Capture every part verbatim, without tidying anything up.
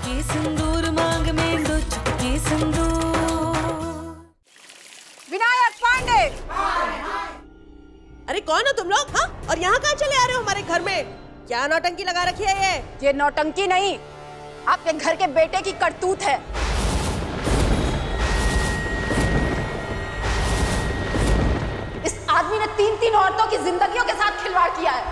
चुटकी सिंदूर मांग में दो चुटकी सिंदूर। विनायक पांडे। अरे कौन हो तुम लोग? हाँ, और यहाँ कहाँ चले आ रहे हो हमारे घर में? क्या नौटंकी लगा रखी है ये? ये नौटंकी नहीं, आपके घर के बेटे की करतूत है। इस आदमी ने तीन तीन औरतों की जिंदगियों के साथ खिलवाड़ किया है।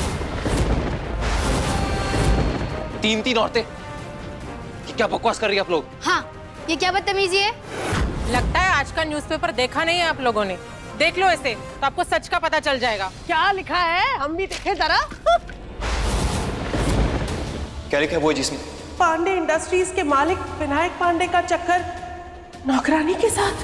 तीन तीन औरतें? क्या बकवास कर रही है आप लोग? हाँ, ये क्या बदतमीजी है? लगता है आज का न्यूज़पेपर देखा नहीं है आप लोगों ने। देख लो इसे तो आपको सच का पता चल जाएगा। क्या लिखा है? हम भी देखें जरा। क्या लिखा है वो जिसमें? पांडे इंडस्ट्रीज के मालिक विनायक पांडे का चक्कर नौकरानी के साथ।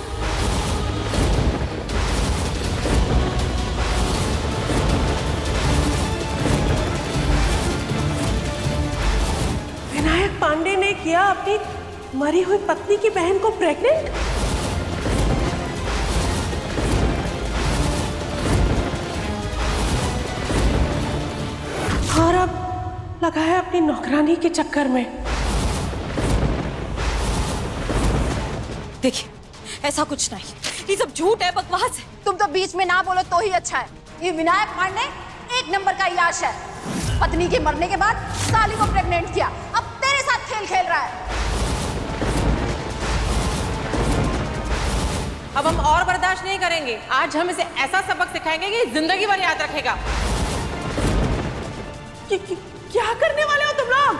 विनायक पांडे ने किया अपनी मरी हुई पत्नी की बहन को प्रेग्नेंट। और अब लगा है अपनी नौकरानी के चक्कर में। देखिए, ऐसा कुछ नहीं, ये सब झूठ है, बकवास है। तुम तो बीच में ना बोलो तो ही अच्छा है। ये विनायक पांडे एक नंबर का याश है। पत्नी के मरने के बाद साली को प्रेग्नेंट किया, अब तेरे साथ खेल खेल रहा है। अब हम और बर्दाश्त नहीं करेंगे। आज हम इसे ऐसा सबक सिखाएंगे कि जिंदगी भर याद रखेगा। कि, कि, क्या करने वाले हो तुम लोग?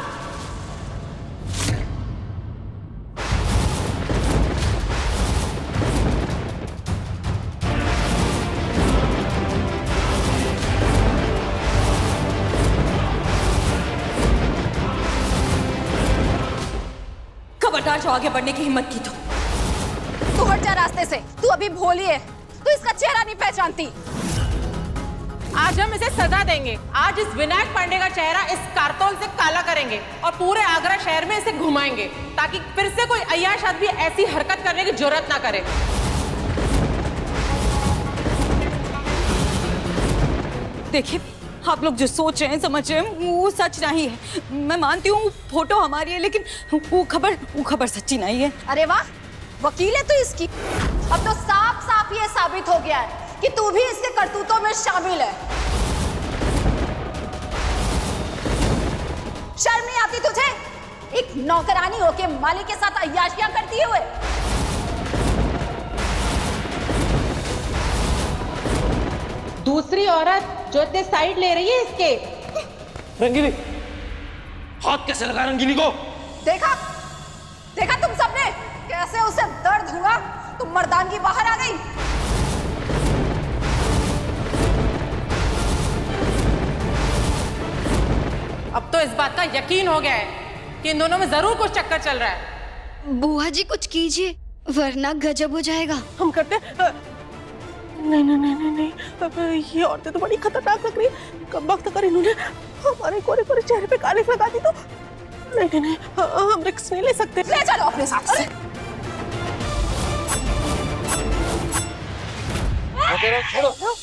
खबरदार जो आगे बढ़ने की हिम्मत की तो तू हट जा रास्ते से। तू अभी भोली है, तू इसका चेहरा नहीं पहचानती। आज हम इसे सजा देंगे। आज इस विनायक पांडे का चेहरा इस कारतून से काला करेंगे और पूरे आगरा शहर में इसे घुमाएंगे ताकि फिर से कोई अय्याश आदमी ऐसी हरकत करने की जुर्रत ना करे। देखिए, आप लोग जो सोच रहे हैं, समझ रहे हैं, वो सच नहीं है। मैं मानती हूँ फोटो हमारी है, लेकिन वो खबर वो खबर सच्ची नहीं है। अरे वाह, वकील है तो इसकी। अब तो साफ साफ ये साबित हो गया है कि तू भी इसके करतूतों में शामिल है। शर्म नहीं आती तुझे? एक नौकरानी होके मालिक के साथ अय्याशियां करती हुए। दूसरी औरत जो इतने साइड ले रही है इसके। रंगीली, हाथ कैसे लगा रंगीली को? देखा देखा तुम सबने कैसे उसे दर्द हुआ? तुम मर्दानगी बाहर आ गई। अब तो इस बात का यकीन हो गया है कि इन दोनों में जरूर कुछ चक्कर चल रहा है। बुआ जी कुछ कीजिए वरना गजब हो जाएगा। हम करते नहीं नहीं नहीं नहीं नहीं, ये औरतें तो बड़ी खतरनाक लग रही है। कब वक्त अगर इन्होंने हमारे कोरे कोरे चेहरे पे कालिख लगा दी तो नहीं नहीं नहीं, हम रिस्क नहीं ले सकते। ले चलो अपने साथ से। छोड़ो।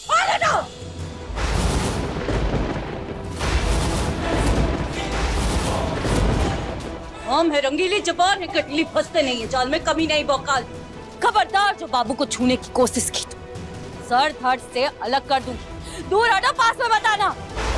हम है रंगीली जबान है, कटली फंसते नहीं है जाल में, कमी नहीं बौकाल। खबरदार जो बाबू को छूने की कोशिश की तो सर धड़ से अलग कर दूंगी। दूर हटो, पास में बताना।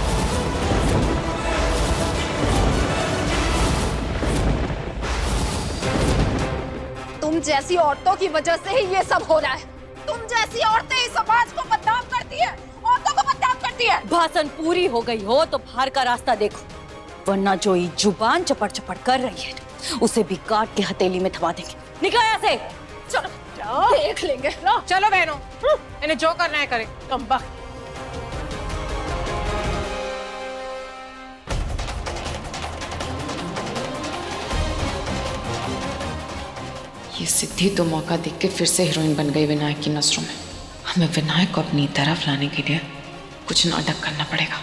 तुम जैसी औरतों की वजह से ही ये सब हो रहा है। तुम जैसी औरतें इस समाज को बदनाम करती है, औरतों को बदनाम करती है। भाषण पूरी हो गई हो तो बाहर का रास्ता देखो, वरना जो ये जुबान चपड़ चपड़ कर रही है उसे भी काट के हथेली में थमा देंगे। निकलो यहाँ से। चलो देख लेंगे। चलो बहनों, इन्हें जो करना है करें। कम वक्त। ये सिद्धि तो मौका देख के फिर से हीरोइन बन गई विनायक की नजरों में। हमें विनायक को अपनी तरफ लाने के लिए कुछ नाटक करना पड़ेगा।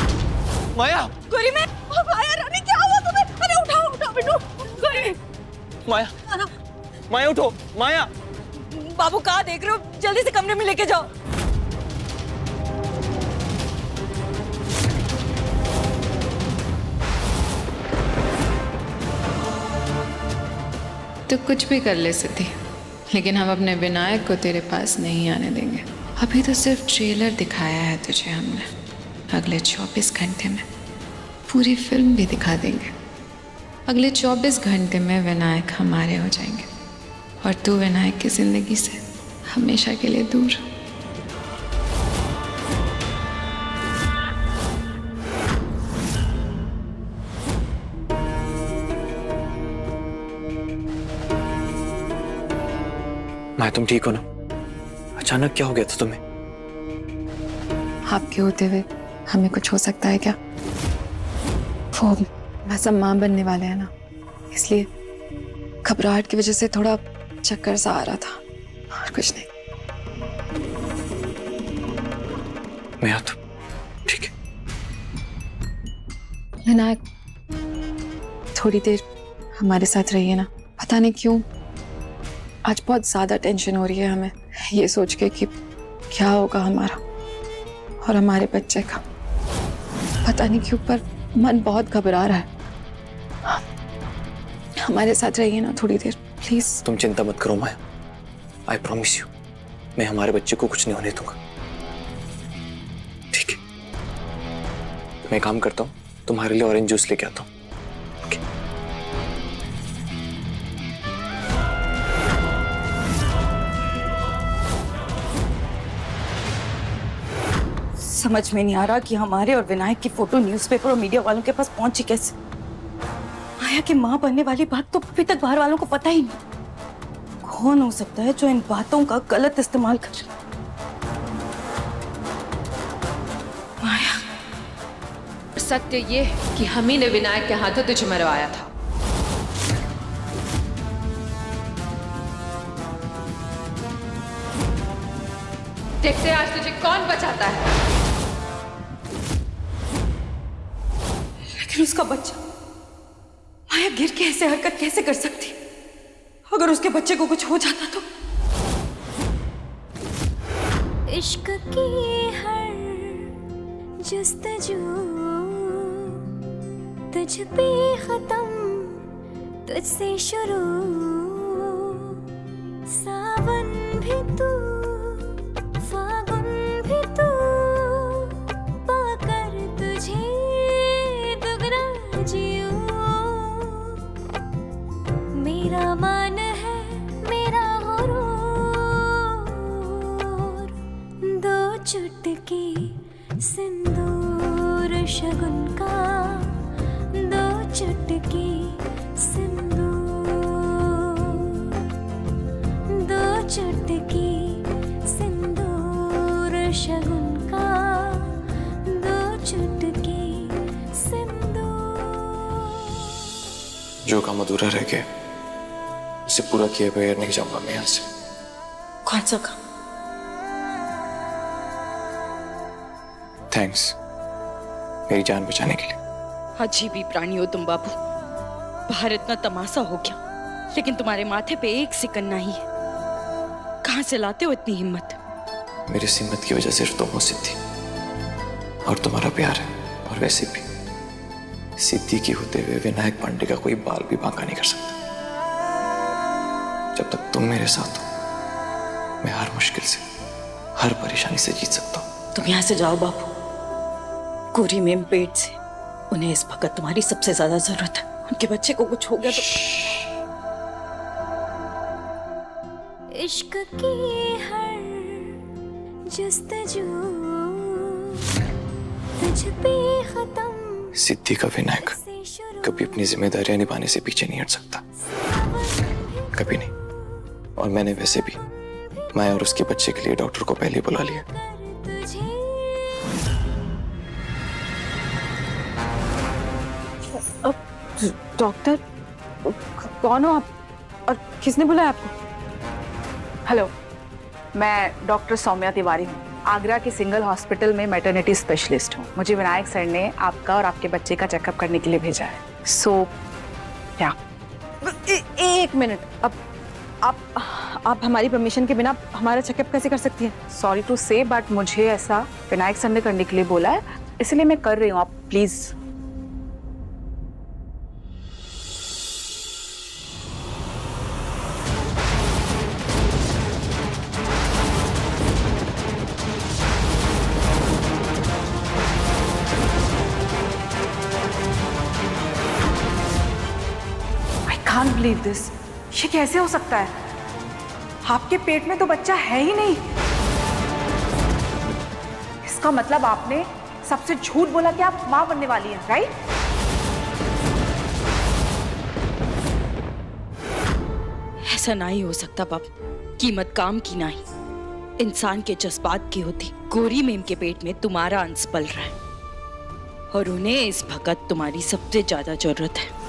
माया, गोरी में माया रानी, क्या हुआ तुम्हें? अरे उठाओ उठाओ बिट्टू। गोरी माया, माया उठो, माया। बाबू कहाँ देख रहे हो? जल्दी से कमरे में लेके जाओ। तो कुछ भी कर ले सिद्धि, लेकिन हम अपने विनायक को तेरे पास नहीं आने देंगे। अभी तो सिर्फ ट्रेलर दिखाया है तुझे हमने, अगले चौबीस घंटे में पूरी फिल्म भी दिखा देंगे। अगले चौबीस घंटे में विनायक हमारे हो जाएंगे और तू विनायक की जिंदगी से हमेशा के लिए दूर। माया तुम ठीक हो ना? अचानक क्या हो गया था तुम्हें? आपके होते हुए हमें कुछ हो सकता है क्या? वो बस हम माँ बनने वाले हैं ना, इसलिए घबराहट की वजह से थोड़ा चक्कर सा आ रहा था, और कुछ नहीं। माया तुम ठीक है? विनायक थोड़ी देर हमारे साथ रहिए ना। पता नहीं क्यों आज बहुत ज्यादा टेंशन हो रही है हमें, ये सोच के कि क्या होगा हमारा और हमारे बच्चे का। पता नहीं क्यों पर मन बहुत घबरा रहा है। हमारे साथ रहिए ना थोड़ी देर प्लीज। तुम चिंता मत करो माया, आई प्रॉमिस यू, मैं हमारे बच्चे को कुछ नहीं होने दूंगा, ठीक है? मैं काम करता हूँ, तुम्हारे लिए ऑरेंज जूस लेके आता हूँ। समझ में नहीं आ रहा कि हमारे और विनायक की फोटो न्यूज़पेपर और मीडिया वालों के पास पहुंची कैसे। माया की मां बनने वाली बात तो अभी तक बाहर वालों को पता ही नहीं। कौन हो सकता है जो इन बातों का गलत इस्तेमाल कर? माया, सत्य ये कि हम ही ने विनायक के हाथों तुझे मरवाया था। देखते आज तुझे कौन बचाता है। लेकिन उसका बच्चा, माया गिर के ऐसे हरकत कैसे कर सकती? अगर उसके बच्चे को कुछ हो जाता तो? इश्क की हर जुस्तजू तुझ पे खत्म, तुझसे शुरू। सावन भी तू, फागुन भी तू, पाकर तुझे दुगना जियो। मेरा मान है मेरा गुरूर, दो चुटकी सिंदूर शगुन का, दो चुटकी सिंदूर, दो चुटकी सिंदूर शगुन का, दो चुटकी सिंदूर। जो काम अधूरा रह गया उसे पूरा किए बगैर नहीं जाऊंगा मैं यहाँ से। कौन सा काम? थैंक्स मेरी जान बचाने के लिए। अजीब ही प्राणी हो तुम बाबू। बाहर इतना तमाशा हो गया, लेकिन तुम्हारे माथे पे एक सिकन नहीं है। कहाँ से लाते हो इतनी हिम्मत? मेरी हिम्मत की वजह सिर्फ तुम हो सिद्धि, और तुम्हारा प्यार है। और वैसे भी सिद्धि की होते हुए विनायक पांडे का कोई बाल भी बांका नहीं कर सकता। जब तक तुम मेरे साथ हो मैं हर मुश्किल से, हर परेशानी से जीत सकता हूँ। तुम यहाँ से जाओ बाबू। गोरी मेम पेट से, उन्हें इस वक्त तुम्हारी सबसे ज्यादा जरूरत है। उनके बच्चे को कुछ हो गया तो। इश्क की हर जुस्तजू तुझ पे खत्म। सिद्धि का विनायक कभी अपनी जिम्मेदारियां निभाने से पीछे नहीं हट सकता, कभी नहीं। और मैंने वैसे भी माया और उसके बच्चे के लिए डॉक्टर को पहले बुला लिया। डॉक्टर कौन हो आप और किसने बुलाया आपको? हेलो, मैं डॉक्टर सौम्या तिवारी हूँ। आगरा के सिंगल हॉस्पिटल में मैटरनिटी स्पेशलिस्ट हूँ। मुझे विनायक सर ने आपका और आपके बच्चे का चेकअप करने के लिए भेजा है। सो so, या ए, एक मिनट, अब आप आप हमारी परमिशन के बिना हमारा चेकअप कैसे कर सकती हैं? सॉरी टू से बट मुझे ऐसा विनायक सर ने करने के लिए बोला है, इसलिए मैं कर रही हूँ। आप please. I can't believe this. ये कैसे हो सकता है? आपके पेट में तो बच्चा है ही नहीं। इसका मतलब आपने सबसे झूठ बोला कि आप मां बनने वाली हैं, राइट? ऐसा नहीं हो सकता बाप। कीमत काम की नहीं, इंसान के जज्बात की होती। गोरी मेम के पेट में तुम्हारा अंश पल रहा है और उन्हें इस वक्त तुम्हारी सबसे ज्यादा जरूरत है।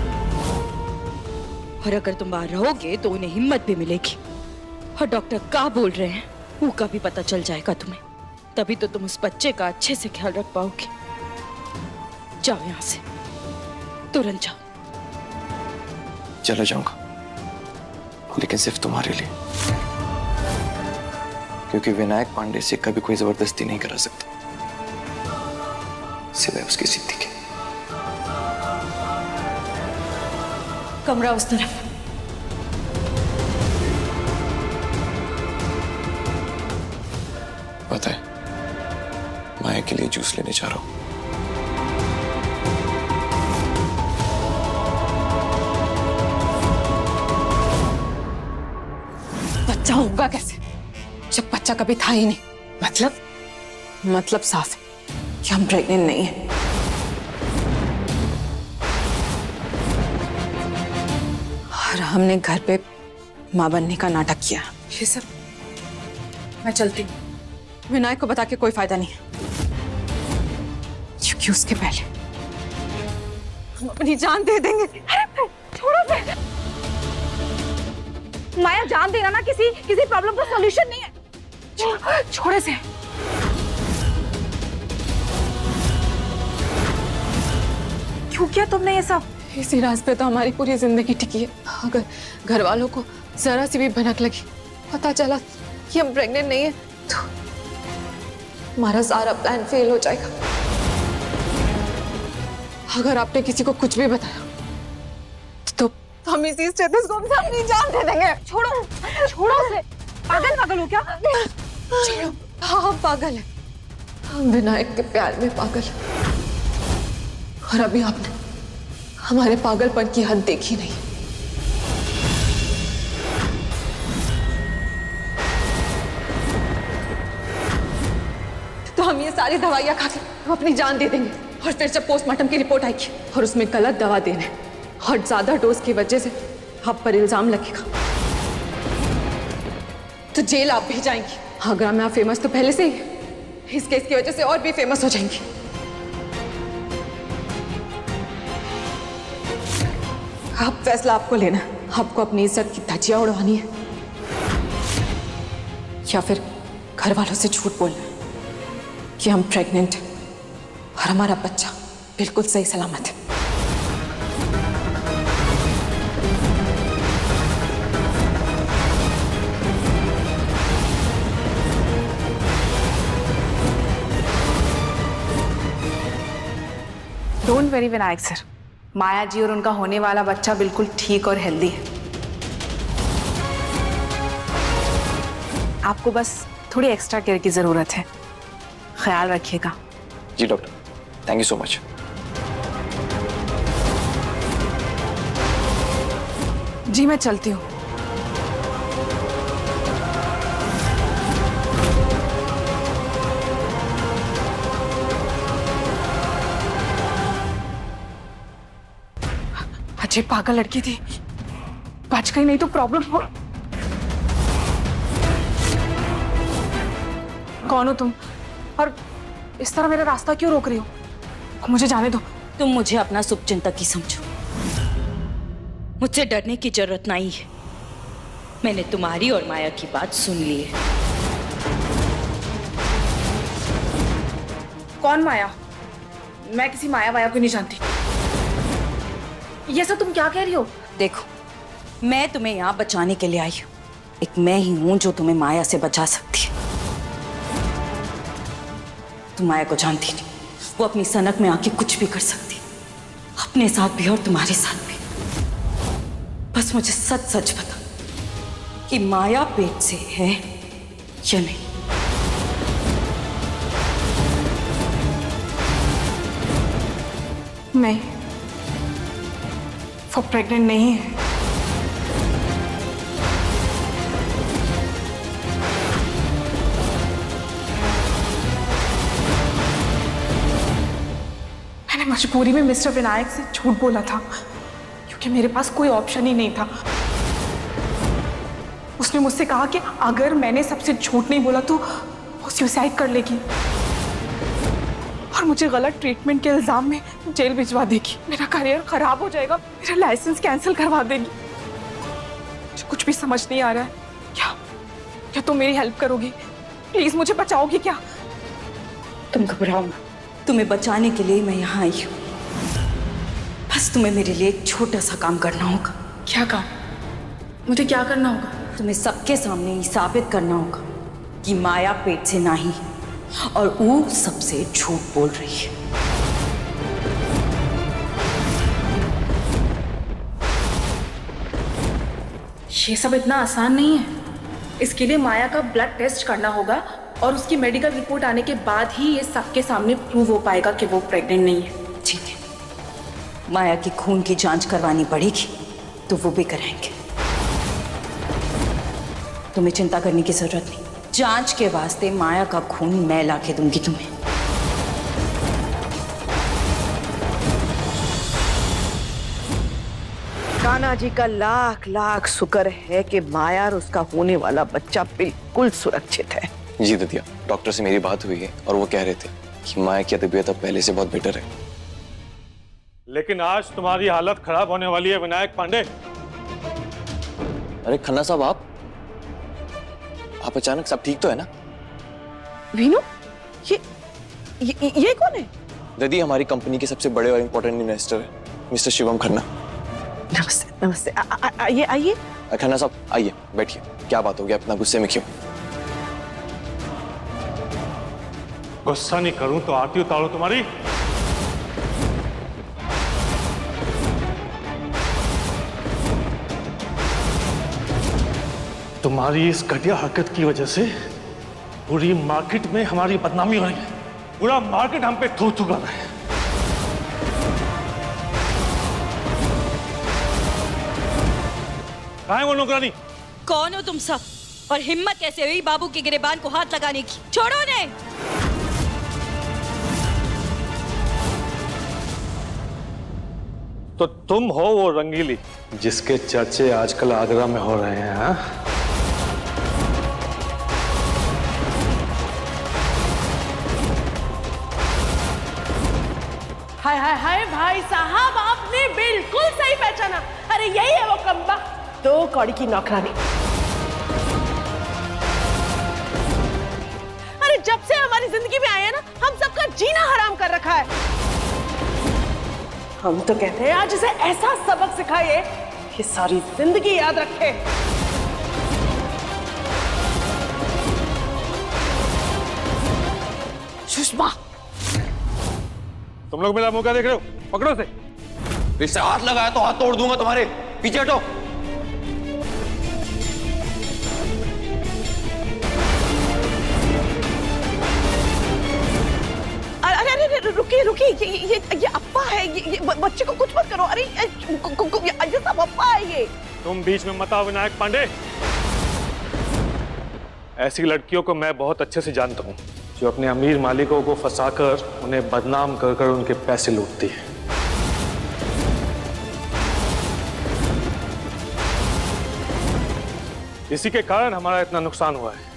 और अगर तुम बाहर रहोगे तो उन्हें हिम्मत भी मिलेगी। और डॉक्टर क्या बोल रहे हैं वो का भी पता चल जाएगा तुम्हें। तभी तो तुम उस बच्चे का अच्छे से ख्याल रख पाओगे। जाओ यहाँ से, तुरंत जाओ। चला जाऊंगा, लेकिन सिर्फ तुम्हारे लिए, क्योंकि विनायक पांडे से कभी कोई जबरदस्ती नहीं करा सकता सिवाय उसकी जिद्दी के। कमरा उस तरफ। पता है, माया के लिए जूस लेने जा रहा हूं। बच्चा होगा कैसे जब बच्चा कभी था ही नहीं? मतलब मतलब साफ है कि हम प्रेग्नेंट नहीं हैं। और हमने घर पे मां बनने का नाटक किया। ये सब मैं चलती हूँ। विनायक को बता के कोई फायदा नहीं है, क्योंकि उसके पहले हम अपनी जान दे देंगे। अरे छोड़ो से। माया, जान देना ना किसी किसी प्रॉब्लम का सॉल्यूशन नहीं है। छो, छोड़े से। क्यों किया तुमने ये सब? इसी राज पे तो हमारी पूरी जिंदगी टिकी है। अगर घर वालों को जरा सी भी भनक लगी, पता चला कि हम प्रेग्नेंट नहीं है, तो हमारा सारा प्लान फेल हो जाएगा। अगर आपने किसी को कुछ भी बताया तो हम इसी स्टेटस को हमसे अपनी जान दे देंगे। छोड़ो छोड़ो उसे। पागल पागल हो क्या? छोड़ो। हाँ हम पागल है, हम विनायक के प्यार में पागल है। और अभी आपने हमारे पागलपन की हद देखी नहीं। तो हम ये सारी दवाइयां खा के हम अपनी जान दे देंगे। और फिर जब पोस्टमार्टम की रिपोर्ट आएगी और उसमें गलत दवा देने और ज्यादा डोज की वजह से आप पर इल्जाम लगेगा तो जेल आप भी जाएंगी। आगरा में आप फेमस तो पहले से ही, इस केस की वजह से और भी फेमस हो जाएंगी। अब फैसला आपको लेना है। आपको अपनी इज्जत की धज्जियां उड़वानी है या फिर घर वालों से झूठ बोलना है कि हम प्रेग्नेंट हैं और हमारा बच्चा बिल्कुल सही सलामत है। Don't worry Vinayak sir, Maya ji और उनका होने वाला बच्चा बिल्कुल ठीक और हेल्दी है। आपको बस थोड़ी एक्स्ट्रा केयर की जरूरत है, ख्याल रखिएगा। जी doctor, thank you so much. जी मैं चलती हूँ। अजय पागल लड़की थी, बच गई नहीं तो प्रॉब्लम हो। कौन हो तुम और इस तरह मेरा रास्ता क्यों रोक रही हो? मुझे जाने दो। तुम मुझे अपना शुभचिंतक ही समझो, मुझसे डरने की जरूरत नहीं है। मैंने तुम्हारी और माया की बात सुन ली है। कौन माया? मैं किसी माया वाया को नहीं जानती। ये सब तुम क्या कह रही हो? देखो, मैं तुम्हें यहाँ बचाने के लिए आई हूँ। एक मैं ही हूँ जो तुम्हें माया से बचा सकती है। तुम माया को जानती नहीं, वो अपनी सनक में आके कुछ भी कर सकती है, अपने साथ भी और तुम्हारे साथ भी। बस मुझे सच सच बता कि माया पेट से है या नहीं। नहीं, वो प्रेग्नेंट नहीं है। मैंने मजबूरी में मिस्टर विनायक से झूठ बोला था क्योंकि मेरे पास कोई ऑप्शन ही नहीं था। उसने मुझसे कहा कि अगर मैंने सबसे झूठ नहीं बोला तो वो सुसाइड कर लेगी और मुझे गलत ट्रीटमेंट के इल्जाम में जेल भिजवा देगी। मेरा करियर खराब हो जाएगा, मेरा लाइसेंस कैंसिल करवा देगी। मुझे कुछ भी समझ नहीं आ रहा है। क्या क्या तुम मेरी हेल्प करोगी? प्लीज मुझे बचाओगी क्या? तुम घबराओ मत, तुम्हें बचाने के लिए मैं यहाँ आई हूँ। बस तुम्हें मेरे लिए एक छोटा सा काम करना होगा। क्या काम? मुझे क्या करना होगा? तुम्हें सबके सामने ये साबित करना होगा कि माया पेट से नहीं और वो सबसे झूठ बोल रही है। ये सब इतना आसान नहीं है। इसके लिए माया का ब्लड टेस्ट करना होगा और उसकी मेडिकल रिपोर्ट आने के बाद ही ये सबके सामने प्रूव हो पाएगा कि वो प्रेग्नेंट नहीं है। ठीक है, माया की खून की जांच करवानी पड़ेगी तो वो भी कराएंगे। तुम्हें चिंता करने की जरूरत नहीं। जांच के वास्ते माया का खून मैं लाके दूंगी तुम्हें। कान्हा जी का लाख लाख शुक्र है कि माया और उसका होने वाला बच्चा बिल्कुल सुरक्षित है। जी ददिया, डॉक्टर से मेरी बात हुई है और वो कह रहे थे कि माया की तबीयत अब पहले से बहुत बेटर है। लेकिन आज तुम्हारी हालत खराब होने वाली है विनायक पांडे। अरे खन्ना साहब, आप आप अचानक सब ठीक तो है ना? वीनू, ये ये, ये कौन है? ददी, हमारी कंपनी के सबसे बड़े और इम्पोर्टेंट इन्वेस्टर है मिस्टर शिवम खन्ना। नमस्ते नमस्ते, आइए आइए। खन्ना साहब आइए, बैठिए। क्या बात हो गई, अपना गुस्से में क्यों? गुस्सा नहीं करूं तो आरती उतारो तुम्हारी। तुम्हारी इस घटिया हरकत की वजह से पूरी मार्केट में हमारी बदनामी हो रही है। पूरा मार्केट हम पे थू थू कर रहा है। कहाँ है वो नौकरानी? कौन हो तुम सब और हिम्मत कैसे हुई बाबू के गिरेबान को हाथ लगाने की? छोड़ो ने। तो तुम हो वो रंगीली जिसके चर्चे आजकल आगरा में हो रहे हैं? हा? हाय हाय हाय भाई साहब, आपने बिल्कुल सही पहचाना। अरे यही है वो कम्बा, दो कौड़ी की नौकरानी। अरे जब से हमारी जिंदगी में आए हैं ना, हम सबका जीना हराम कर रखा है। हम तो कहते हैं आज इसे ऐसा सबक सिखाइए कि सारी जिंदगी याद रखे। सुषमा, तुम लोग मेरा मौका देख रहे हो? पकड़ो से। इससे हाथ लगाया तो हाथ तोड़ दूंगा तुम्हारे। पीछे हटो। अरे अरे रुकिए रुकिए, ये ये ये अप्पा है। ये, ये बच्चे को कुछ मत करो। अरे ये सब अप्पा है। ये तुम बीच में मत आओ विनायक पांडे। ऐसी लड़कियों को मैं बहुत अच्छे से जानता हूँ जो अपने अमीर मालिकों को फंसाकर उन्हें बदनाम कर कर उनके पैसे लूटती है। इसी के कारण हमारा इतना नुकसान हुआ है।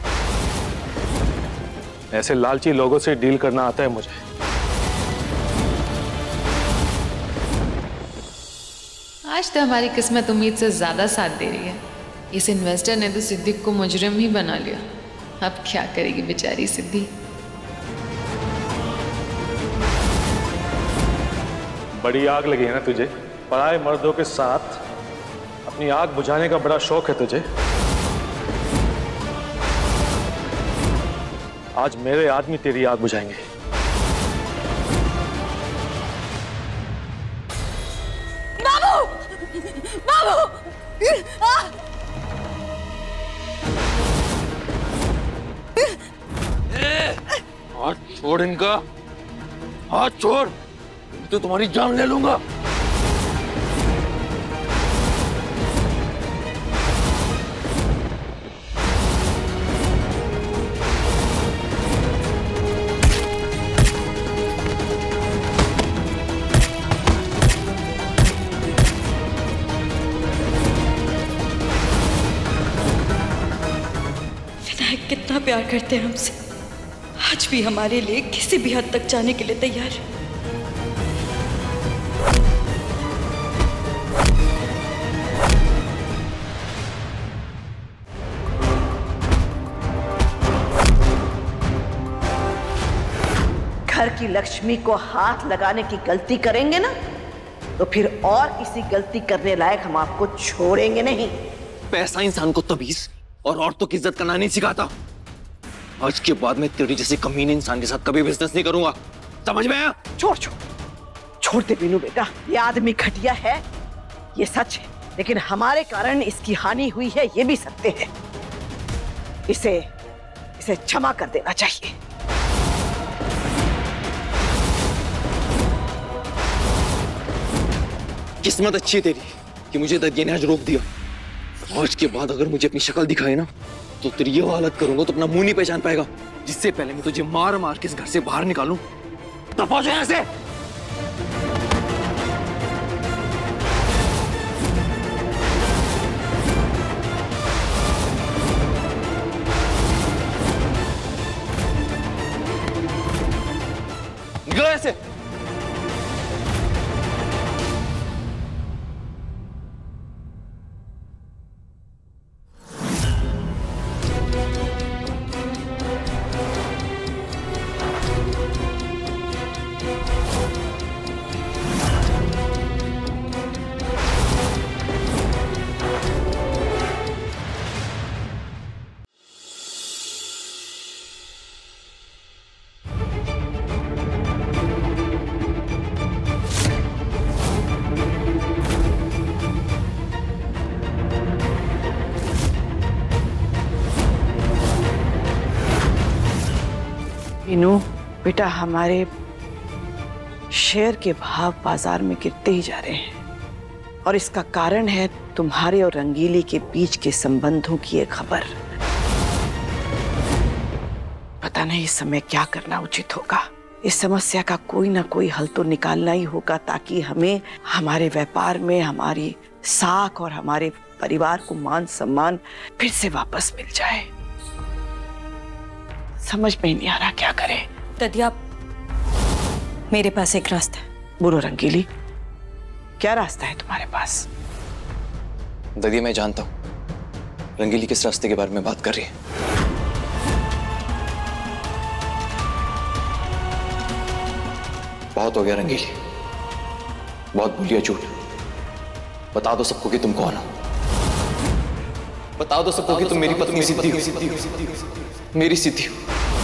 ऐसे लालची लोगों से डील करना आता है मुझे। आज तो हमारी किस्मत उम्मीद से ज्यादा साथ दे रही है। इस इन्वेस्टर ने तो सिद्दीक को मुजरिम ही बना लिया। अब क्या करेगी बेचारी सिद्धि। बड़ी आग लगी है ना तुझे, पराए मर्दों के साथ अपनी आग बुझाने का बड़ा शौक है तुझे। आज मेरे आदमी तेरी आग बुझाएंगे। बाबू! बाबू! आ! हाथ छोड़ इनका, हाथ छोड़, तो तुम्हारी जान ले लूंगा। विनायक कितना प्यार करते हैं हमसे, आज भी हमारे लिए किसी भी हद तक जाने के लिए तैयार है। घर की लक्ष्मी को हाथ लगाने की गलती करेंगे ना, तो फिर और किसी गलती करने लायक हम आपको छोड़ेंगे नहीं। पैसा इंसान को तमीज और औरतों की इज्जत करना नहीं सिखाता। आज के बाद मैं तेरी जैसे कमीने इंसान के साथ कभी बिजनेस नहीं करूंगा, समझ में आया? छोड़ छोड़ छोड़ दे बीनू बेटा, ये आदमी घटिया है, ये सच है, लेकिन हमारे कारण इसकी हानि हुई है, ये भी सत्य है। इसे इसे क्षमा कर देना चाहिए। किस्मत अच्छी है तेरी कि मुझे दरिया ने आज रोक दिया। आज के बाद अगर मुझे अपनी शक्ल दिखाए ना, तो तेरी ये हालत करूंगा तो अपना मुंह नहीं पहचान पाएगा। जिससे पहले मैं तुझे मार मार के इस घर से बाहर निकालूं, दफा जो यहाँ से। निकलो ऐसे। बीनू बेटा, हमारे शेयर के भाव बाजार में गिरते ही जा रहे हैं, और इसका कारण है तुम्हारे और रंगीली के बीच के संबंधों की एक खबर। पता नहीं इस समय क्या करना उचित होगा। इस समस्या का कोई ना कोई हल तो निकालना ही होगा, ताकि हमें हमारे व्यापार में हमारी साख और हमारे परिवार को मान सम्मान फिर से वापस मिल जाए। समझ में नहीं आ रहा क्या करें। ददिया, मेरे पास एक रास्ता है। बोलो रंगीली, क्या रास्ता है तुम्हारे पास? ददिया, मैं जानता हूं रंगीली किस रास्ते के बारे में बात कर रही है। बहुत हो गया रंगीली, बहुत भूलिया झूठ। बता दो सबको कि तुम कौन हो। बता दो सबको कि तुम मेरी पत्नी सिद्धि हो, मेरी सिद्धि हो।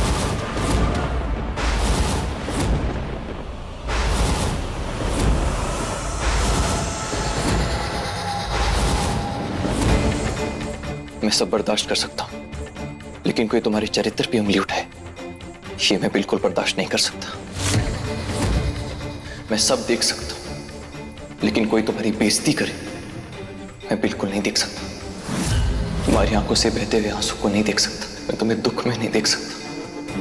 मैं सब बर्दाश्त कर सकता हूं, लेकिन कोई तुम्हारे चरित्र पे उंगली उठाए, ये मैं बिल्कुल बर्दाश्त नहीं कर सकता। मैं सब देख सकता हूं, लेकिन कोई तुम्हारी बेइज्जती करे, मैं बिल्कुल नहीं देख सकता। तुम्हारी आंखों से बहते हुए आंसू को नहीं देख सकता, मैं तुम्हें दुख में नहीं देख सकता।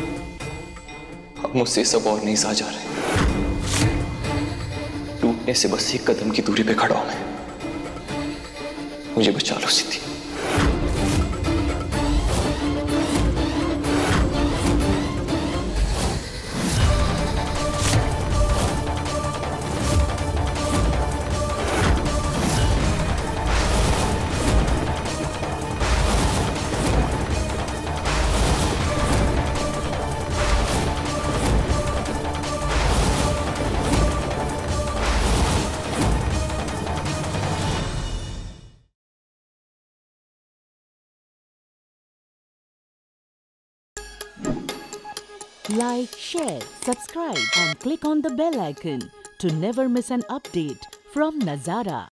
अब मुझसे सब और नहीं सहा जा रहे। टूटने से बस एक कदम की दूरी पे खड़ा हूं मैं। मुझे बचा लो सिद्धि। like, share, subscribe and click on the bell icon to never miss an update from Nazara.